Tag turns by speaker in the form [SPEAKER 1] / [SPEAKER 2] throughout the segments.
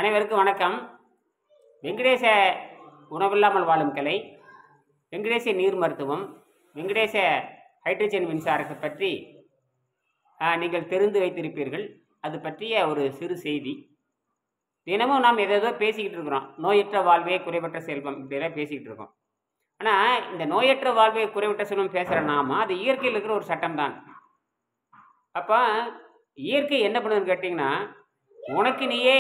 [SPEAKER 1] அனைவருக்கும் வணக்கம். வெங்கடேச உணவில்லாமல் வாழும் கலை, வெங்கடேச நீர் மருத்துவம், வெங்கடேச ஹைட்ரஜன் மின்சாரத்தை பற்றி நீங்கள் தெரிந்து வைத்திருப்பீர்கள். அது பற்றிய ஒரு சிறு செய்தி. தினமும் நாம் எதோ பேசிக்கிட்டு இருக்கிறோம். நோயற்ற வாழ்வே குறைவற்ற செல்வம், இப்படியெல்லாம் பேசிக்கிட்டு இருக்கோம். ஆனால் இந்த நோயற்ற வாழ்வே குறைவற்ற செல்வம் பேசுகிற நாம அது இயற்கையில் இருக்கிற ஒரு சட்டம் தான். அப்போ இயற்கை என்ன பண்ணுதுன்னு கேட்டிங்கன்னா, உனக்கு நீயே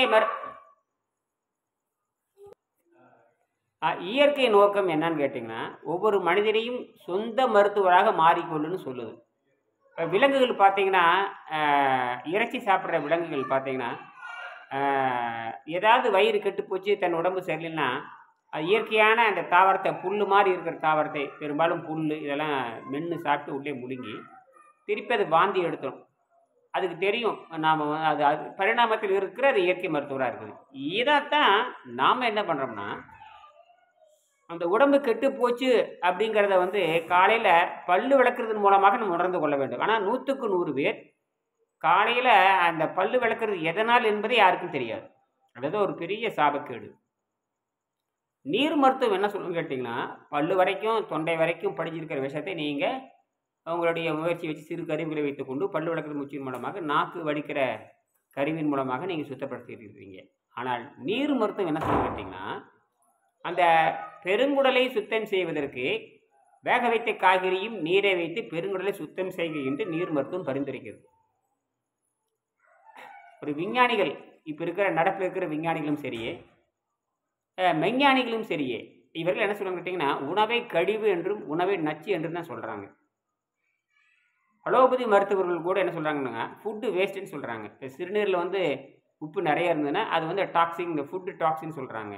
[SPEAKER 1] இயற்கை நோக்கம் என்னன்னு கேட்டிங்கன்னா, ஒவ்வொரு மனிதனையும் சொந்த மருத்துவராக மாறிக்கொள்ளுன்னு சொல்லுது. இப்போ விலங்குகள் பார்த்தீங்கன்னா, இறைச்சி சாப்பிட்ற விலங்குகள் பார்த்தீங்கன்னா, ஏதாவது வயிறு கெட்டு போச்சு, தன் உடம்பு சரியில்லைன்னா இயற்கையான அந்த தாவரத்தை, புல் மாதிரி இருக்கிற தாவரத்தை, பெரும்பாலும் புல் இதெல்லாம் மென்று சாப்பிட்டு உள்ளே முழுங்கி திருப்பி அதை வாந்தி எடுத்துடும். அதுக்கு தெரியும் நாம் அது பரிணாமத்தில் இருக்கிற அது இயற்கை மருத்துவராக இருக்குது. இதைத்தான் நாம் என்ன பண்ணுறோம்னா, அந்த உடம்பு கெட்டு போச்சு அப்படிங்கிறத காலையில் பல்லு விளக்குறதன் மூலமாக நம்ம உணர்ந்து கொள்ள வேண்டும். ஆனால் 100க்கு 100 பேர் காலையில் அந்த பல்லு விளக்குறது எதனால் என்பதை யாருக்கும் தெரியாது. அதாவது ஒரு பெரிய சாபக்கேடு. நீர் மருத்துவம் என்ன சொல்லணும்னு கேட்டிங்கன்னா, பல்லு வரைக்கும் தொண்டை வரைக்கும் படிஞ்சிருக்கிற விஷயத்தை நீங்கள் உங்களுடைய முயற்சி வச்சு சிறு கருவிகளை வைத்துக்கொண்டு பல்லு விளக்குற முச்சின் மூலமாக, நாக்கு வடிக்கிற கருவியின் மூலமாக நீங்கள் சுத்தப்படுத்திட்டு இருக்கீங்க. ஆனால் நீர் மருத்துவம் என்ன சொல்லணும்னு கேட்டிங்கன்னா, அந்த பெருங்குடலை சுத்தம் செய்வதற்கு வேக வைத்த காய்கறியும் நீரை வைத்து பெருங்குடலை சுத்தம் செய்க என்று நீர் மருத்துவம் பரிந்துரைக்கிறது. ஒரு விஞ்ஞானிகள், இப்போ இருக்கிற நடப்பில் இருக்கிற விஞ்ஞானிகளும் சரியே, மெஞ்ஞானிகளும் சரியே, இவர்கள் என்ன சொல்லுவாங்க கேட்டிங்கன்னா, உணவை கழிவு என்றும் உணவை நச்சு என்றும் தான் சொல்கிறாங்க. அலோபதி மருத்துவர்கள் கூட என்ன சொல்கிறாங்கன்னா, ஃபுட்டு வேஸ்ட்டுன்னு சொல்கிறாங்க. இப்போ சிறுநீரில் உப்பு நிறைய இருந்ததுன்னா அது டாக்ஸின், ஃபுட்டு டாக்ஸின்னு சொல்கிறாங்க.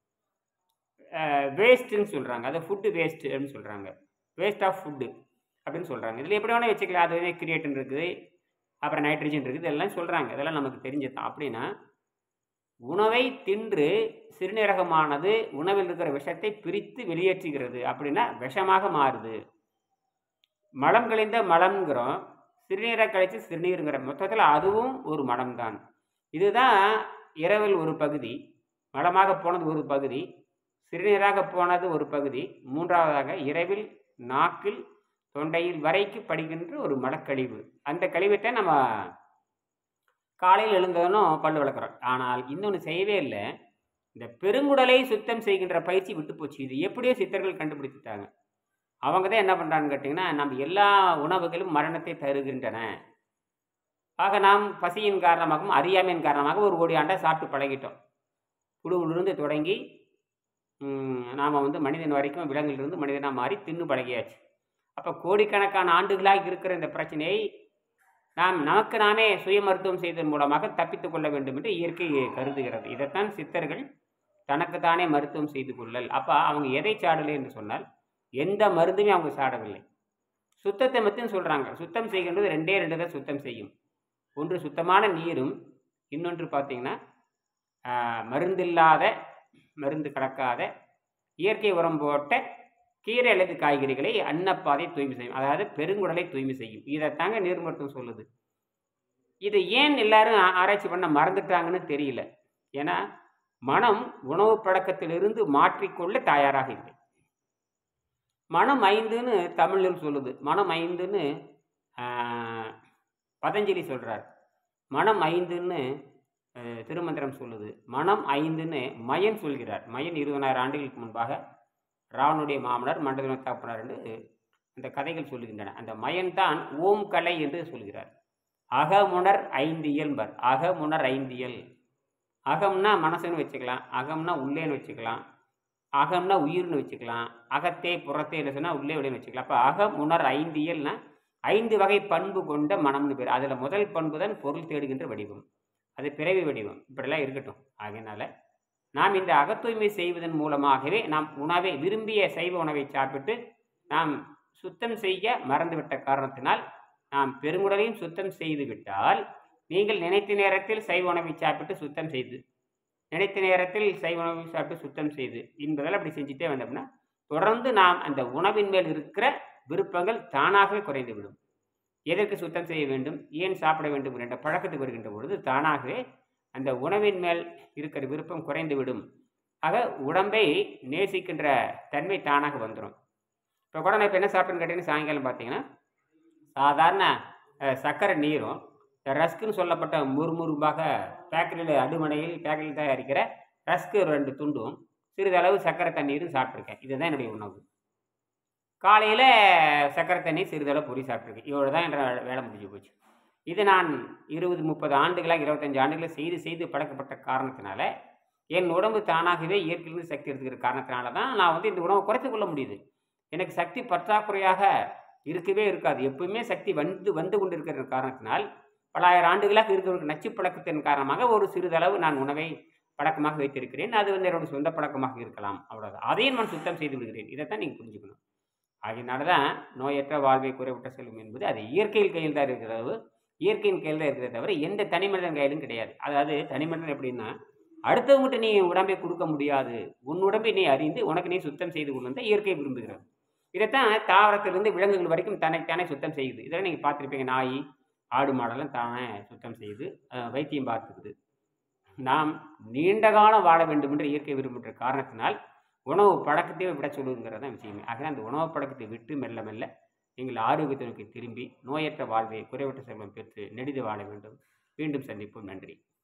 [SPEAKER 1] வேஸ்ட்டுன்னு சொல்கிறாங்க. அதை ஃபுட்டு வேஸ்ட்டு அப்படின்னு சொல்கிறாங்க. வேஸ்ட் ஆஃப் ஃபுட்டு அப்படின்னு சொல்கிறாங்க. இதில் எப்படி வேணால் வச்சுக்கலாம். அது கிரியேட்டின் இருக்குது, அப்புறம் நைட்ரஜன் இருக்குது, இதெல்லாம் சொல்கிறாங்க. இதெல்லாம் நமக்கு தெரிஞ்சதான். அப்படின்னா உணவை தின்று சிறுநீரகமானது உணவில் இருக்கிற விஷத்தை பிரித்து வெளியேற்றுகிறது. அப்படின்னா விஷமாக மாறுது. மலம் கழிந்த மலம்ங்கிறோம், சிறுநீரை கழித்து சிறுநீருங்கிற, மொத்தத்தில் அதுவும் ஒரு மலம்தான். இதுதான் இரவில் ஒரு பகுதி, மலமாக போனது ஒரு பகுதி, சிறுநீராக போனது ஒரு பகுதி, மூன்றாவதாக இரவில் நாக்கில் தொண்டையில் வரைக்கு படுகின்ற ஒரு மலக்கழிவு. அந்த கழிவுத்தை நம்ம காலையில் எழுந்ததும் பல்லு விளக்குறோம். ஆனால் இன்னொன்று செய்யவே இல்லை. இந்த பெருங்குடலை சுத்தம் செய்கின்ற பயிற்சி விட்டு போச்சு. இது எப்படியோ சித்தர்கள் கண்டுபிடிச்சிட்டாங்க. அவங்க தான் என்ன பண்ணுறான்னு கேட்டிங்கன்னா, நம்ம எல்லா உணவுகளும் மரணத்தை தருகின்றன. ஆக நாம் பசியின் காரணமாகவும் அறியாமையின் காரணமாக ஒரு கோடி ஆண்டை சாப்பிட்டு பழகிட்டோம். புழுவிலிருந்து தொடங்கி நாம் மனிதன் வரைக்கும் விலங்கிலிருந்து மனிதனாக மாறி தின்னு பழகியாச்சு. அப்போ கோடிக்கணக்கான ஆண்டுகளாக இருக்கிற இந்த பிரச்சனையை நாம் நமக்கு நாமே சுய மருத்துவம் செய்வதன் மூலமாக தப்பித்து கொள்ள வேண்டும் என்று இயற்கை கருதுகிறது. இதைத்தான் சித்தர்கள் தனக்குத்தானே மருத்துவம் செய்து கொள்ளல். அப்போ அவங்க எதை சாடலை என்று சொன்னால், எந்த மருந்துமே அவங்க சாடவில்லை. சுத்தத்தை மட்டும் சொல்கிறாங்க. சுத்தம் செய்கின்றது ரெண்டே தான் சுத்தம் செய்யும். ஒன்று சுத்தமான நீரும், இன்னொன்று பார்த்திங்கன்னா மருந்தில்லாத, மருந்து கலக்காத இயற்கை உரம் போட்ட கீரை அல்லது காய்கறிகளை அன்னப்பாதை தூய்மை செய்யும். அதாவது பெருங்குடலை தூய்மை செய்யும். இதைத்தாங்க நீர் மருத்துவம் சொல்லுது. இது ஏன் எல்லாரும் ஆராய்ச்சி பண்ண மறந்துட்டாங்கன்னு தெரியல. ஏன்னா மனம் உணவு பழக்கத்திலிருந்து மாற்றிக்கொள்ள தயாராக இல்லை. மனம் 5ன்னு தமிழில் சொல்லுது. மனம் 5ன்னு பதஞ்சலி சொல்கிறார். மனம் 5ன்னு திருமந்திரம் சொல்லுது. மனம் 5ன்னு மயன் சொல்கிறார். மயன் 20,000 ஆண்டுகளுக்கு முன்பாக ராவனுடைய மாமனார் மண்டல தாப்பனார் என்று அந்த கதைகள் சொல்லுகின்றன. அந்த மயன் தான் ஓம் கலை என்று சொல்கிறார். அகமுணர் 5 இயல்பர். அகமுணர் 5 இயல். அகம்னா மனசுன்னு வச்சுக்கலாம், அகம்னா உள்ளேன்னு வச்சுக்கலாம், அகம்னா உயிர்னு வச்சுக்கலாம், அகத்தே புறத்தே இல்லை சொன்னால் உள்ளே உள்ளேன்னு வச்சுக்கலாம். அப்போ அகமுணர் 5 இயல்னா 5 வகை பண்பு கொண்ட மனம்னு பேர். அதில் முதல் பண்பு தான் பொருள் தேடுகின்ற வடிவம். அது பிறவி வடிவம். இப்படிலாம் இருக்கட்டும். ஆகையினால நாம் இந்த அகத்தூய்மை செய்வதன் மூலமாகவே நாம் உணவை, விரும்பிய சைவ உணவை சாப்பிட்டு நாம் சுத்தம் செய்ய மறந்துவிட்ட காரணத்தினால் நாம் பெருங்குடலையும் சுத்தம் செய்து விட்டால், நீங்கள் நினைத்த நேரத்தில் சைவ உணவை சாப்பிட்டு சுத்தம் செய்து, நினைத்த நேரத்தில் சைவ உணவை சாப்பிட்டு சுத்தம் செய்து என்பதால் அப்படி செஞ்சுட்டே வந்தோம்னா தொடர்ந்து நாம் அந்த உணவின் மேல் இருக்கிற விருப்பங்கள் தானாகவே குறைந்துவிடும். எதற்கு சுத்தம் செய்ய வேண்டும், ஏன் சாப்பிட வேண்டும் என்ற பழக்கத்துக்கு வருகின்ற பொழுது தானாகவே அந்த உணவின் மேல் இருக்கிற விருப்பம் குறைந்துவிடும். ஆக உடம்பை நேசிக்கின்ற தன்மை தானாக வந்துடும். இப்போ கூட நான் இப்போ என்ன சாப்பிட்டேன்னு கேட்டீங்கன்னா, சாயங்காலம் பார்த்தீங்கன்னா சாதாரண சர்க்கரை நீரும் ரஸ்க்குன்னு சொல்லப்பட்ட முறுமுறுப்பாக பேக்கரியில் தயாரிக்கிற ரஸ்க்கு 2 துண்டும் சிறிதளவு சர்க்கரை தண்ணீரும் சாப்பிட்ருக்கேன். இதுதான் என்னுடைய உணவு. காலையில் சர்க்கரை தண்ணீர் சிறிதளவு பொரி சாப்பிட்ருக்கேன். இவ்வளோ தான் என்ற வேலை முடிஞ்சு போச்சு. இது நான் 20, 30 ஆண்டுகளாக 25 ஆண்டுகளாக செய்து செய்து பழக்கப்பட்ட காரணத்தினால என் உடம்பு தானாகவே இயற்கையிலிருந்து சக்தி எடுத்துக்கிற காரணத்தினால தான் நான் வந்து இந்த உணவை குறைத்து கொள்ள முடியுது. எனக்கு சக்தி பற்றாக்குறையாக இருக்கவே இருக்காது. எப்பவுமே சக்தி வந்து கொண்டு இருக்கிற காரணத்தினால் பல ஆயிரம் ஆண்டுகளாக இருக்கிற நச்சு பழக்கத்தின் காரணமாக ஒரு சிறிதளவு நான் உணவை பழக்கமாக வைத்திருக்கிறேன். அது வந்து என்னோட சொந்த பழக்கமாக இருக்கலாம். அவ்வளோதான். அதையும் நான் சுத்தம் செய்து விடுகிறேன். இதைத்தான் நீங்கள் புரிஞ்சுக்கணும். அதனால தான் நோயற்ற வாழ்வை குறைவிட்ட செல்வம் என்பது அது இயற்கையில் கையில் தான் இருக்கிறது. இயற்கையின் கையில் தான் இருக்கிறத தவிர எந்த தனி மனிதன் கையிலும் கிடையாது. அதாவது தனி மனிதன் எப்படின்னா, அடுத்தவங்ககிட்ட நீ உடம்பை கொடுக்க முடியாது. உன் உடம்பை நீ அறிந்து உனக்கு நீ சுத்தம் செய்து கொண்டு தான் இயற்கை விரும்புகிறது. இதைத்தான் தாவரத்திலிருந்து விலங்குகள் வரைக்கும் தன்னைத்தானே சுத்தம் செய்யுது. இதெல்லாம் நீங்கள் பார்த்துருப்பீங்க. நாய், ஆடு மாடெல்லாம் தானே சுத்தம் செய்து வைத்தியம் பார்த்துக்குது. நாம் நீண்ட காலம் வாழ வேண்டும் என்று இயற்கை விரும்புகின்ற காரணத்தினால் உணவு பழக்கத்தையே விட சொல்லுங்கிறது தான் விஷயமே. ஆக அந்த உணவு பழக்கத்தை விட்டு மெல்ல மெல்ல நீங்கள் ஆரோக்கியத்தை நோக்கி திரும்பி நோயற்ற வாழ்வை குறைவற்ற செல்வம் பெற்று நெடிது வாழ வேண்டும். மீண்டும் சந்திப்போம். நன்றி.